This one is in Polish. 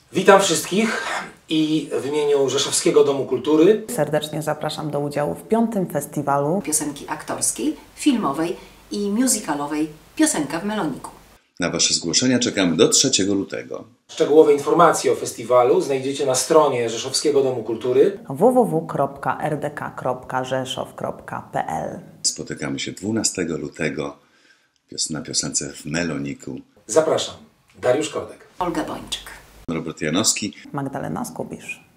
Witam wszystkich i w imieniu Rzeszowskiego Domu Kultury serdecznie zapraszam do udziału w 5. festiwalu piosenki aktorskiej, filmowej i musicalowej Piosenka w Meloniku. Na Wasze zgłoszenia czekamy do 3 lutego. Szczegółowe informacje o festiwalu znajdziecie na stronie Rzeszowskiego Domu Kultury www.rdk.rzeszow.pl. Spotykamy się 12 lutego na piosence w Meloniku. Zapraszam. Dariusz Kordek. Olga Bończyk. Robert Janowski. Magdalena Skubisz.